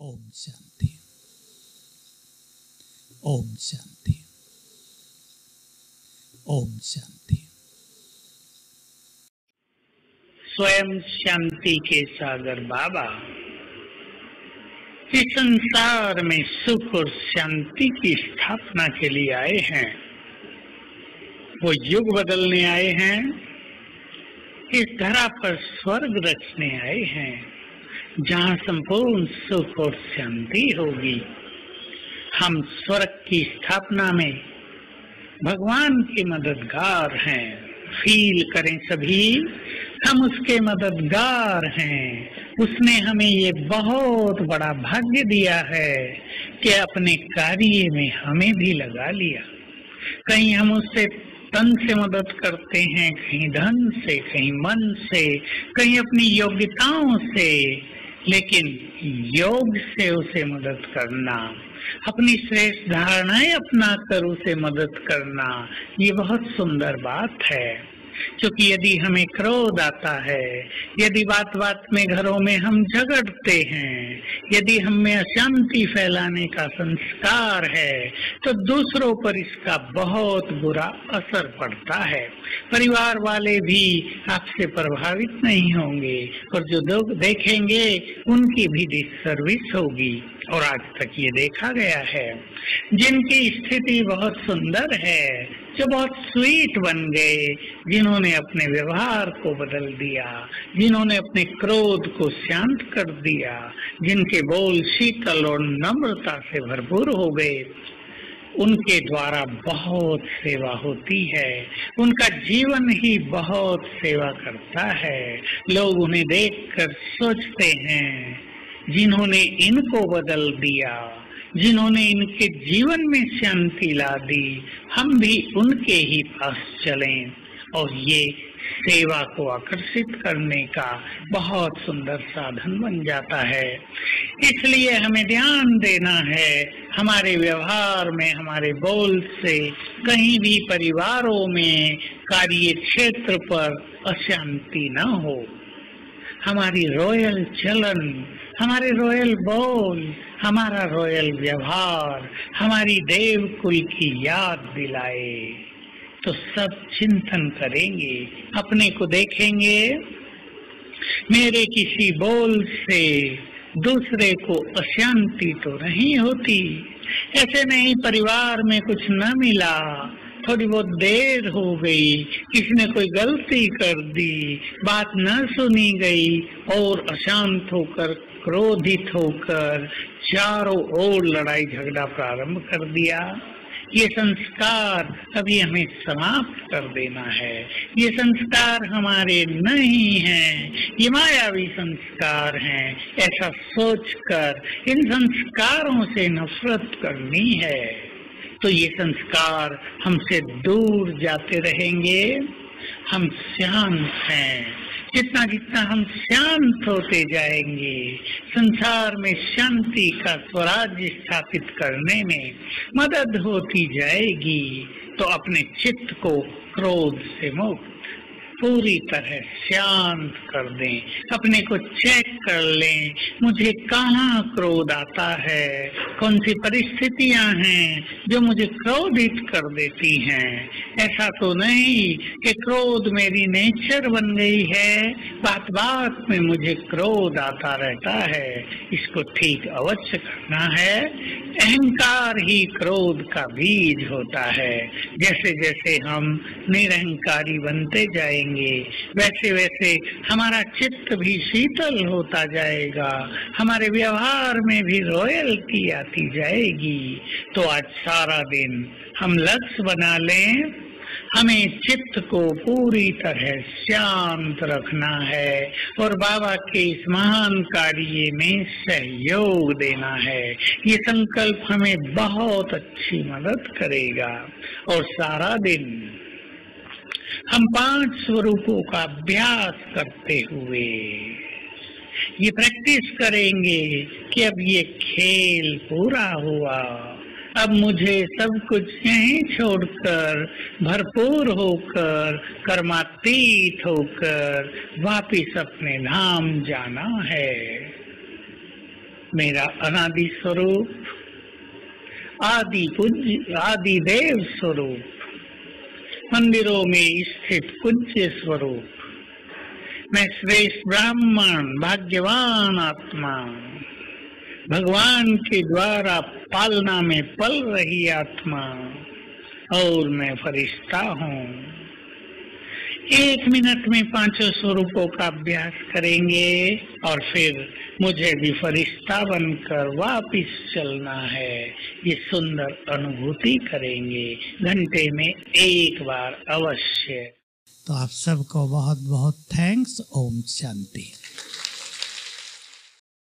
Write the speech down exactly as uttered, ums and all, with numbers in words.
ओम शांति। ओम शांति। ओम शांति। स्वयं शांति के सागर बाबा इस संसार में सुख और शांति की स्थापना के लिए आए हैं। वो युग बदलने आए हैं, इस धरा पर स्वर्ग रचने आए हैं, जहाँ संपूर्ण सुख और शांति होगी। हम स्वर्ग की स्थापना में भगवान के मददगार हैं। फील करें सभी, हम उसके मददगार हैं। उसने हमें ये बहुत बड़ा भाग्य दिया है कि अपने कार्य में हमें भी लगा लिया। कहीं हम उससे तन से मदद करते हैं, कहीं धन से, कहीं मन से, कहीं अपनी योग्यताओं से, लेकिन योग से उसे मदद करना, अपनी श्रेष्ठ धारणाएं अपना कर उसे मदद करना, ये बहुत सुंदर बात है। क्योंकि यदि हमें क्रोध आता है, यदि बात बात में घरों में हम झगड़ते हैं, यदि हम में अशांति फैलाने का संस्कार है, तो दूसरों पर इसका बहुत बुरा असर पड़ता है। परिवार वाले भी आपसे प्रभावित नहीं होंगे और जो लोग देखेंगे उनकी भी डिससर्विस होगी। और आज तक ये देखा गया है, जिनकी स्थिति बहुत सुंदर है, जो बहुत स्वीट बन गए, जिन्होंने अपने व्यवहार को बदल दिया, जिन्होंने अपने क्रोध को शांत कर दिया, जिनके बोल शीतल और नम्रता से भरपूर हो गए, उनके द्वारा बहुत सेवा होती है। उनका जीवन ही बहुत सेवा करता है। लोग उन्हें देखकर सोचते हैं, जिन्होंने इनको बदल दिया, जिन्होंने इनके जीवन में शांति ला दी, हम भी उनके ही पास चलें। और ये सेवा को आकर्षित करने का बहुत सुंदर साधन बन जाता है। इसलिए हमें ध्यान देना है, हमारे व्यवहार में, हमारे बोल से कहीं भी परिवारों में, कार्य क्षेत्र पर अशांति न हो। हमारी रॉयल चलन, हमारे रॉयल बोल, हमारा रॉयल व्यवहार हमारी देव कुल की याद दिलाए, तो सब चिंतन करेंगे, अपने को देखेंगे, मेरे किसी बोल से दूसरे को अशांति तो नहीं होती। ऐसे नहीं परिवार में कुछ न मिला, थोड़ी बहुत देर हो गई, किसी ने कोई गलती कर दी, बात न सुनी गई और अशांत होकर, क्रोधित होकर चारों ओर लड़ाई झगड़ा प्रारंभ कर दिया। ये संस्कार अभी हमें समाप्त कर देना है। ये संस्कार हमारे नहीं हैं, ये मायावी संस्कार हैं। ऐसा सोचकर इन संस्कारों से नफरत करनी है, तो ये संस्कार हमसे दूर जाते रहेंगे। हम शांत हैं, जितना जितना हम शांत होते जाएंगे, संसार में शांति का स्वराज्य स्थापित करने में मदद होती जाएगी। तो अपने चित्त को क्रोध से मुक्त पूरी तरह शांत कर दें, अपने को चेक कर लें, मुझे कहाँ क्रोध आता है, कौन सी परिस्थितियां हैं जो मुझे क्रोधित कर देती हैं। ऐसा तो नहीं कि क्रोध मेरी नेचर बन गई है, बात बात में मुझे क्रोध आता रहता है। इसको ठीक अवश्य करना है। अहंकार ही क्रोध का बीज होता है। जैसे जैसे हम निरहंकारी बनते जाएंगे, वैसे वैसे हमारा चित्त भी शीतल होता जाएगा, हमारे व्यवहार में भी रॉयल्टी आती जाएगी। तो आज सारा दिन हम लक्ष्य बना लें, हमें चित्त को पूरी तरह शांत रखना है और बाबा के इस महान कार्य में सहयोग देना है। ये संकल्प हमें बहुत अच्छी मदद करेगा। और सारा दिन हम पांच स्वरूपों का अभ्यास करते हुए ये प्रैक्टिस करेंगे कि अब ये खेल पूरा हुआ, अब मुझे सब कुछ यहीं छोड़कर, भरपूर होकर, कर्मातीत होकर वापिस अपने धाम जाना है। मेरा अनादि स्वरूप, आदि पूज्य, आदि देव स्वरूप, मंदिरों में स्थित पूज्य स्वरूप, मैं श्रेष्ठ ब्राह्मण, भाग्यवान आत्मा, भगवान के द्वारा पालना में पल रही आत्मा, और मैं फरिश्ता हूँ। एक मिनट में पांचों स्वरूपों का अभ्यास करेंगे और फिर मुझे भी फरिश्ता बनकर वापिस चलना है। ये सुंदर अनुभूति करेंगे घंटे में एक बार अवश्य। तो आप सबको बहुत बहुत थैंक्स। ओम शांति।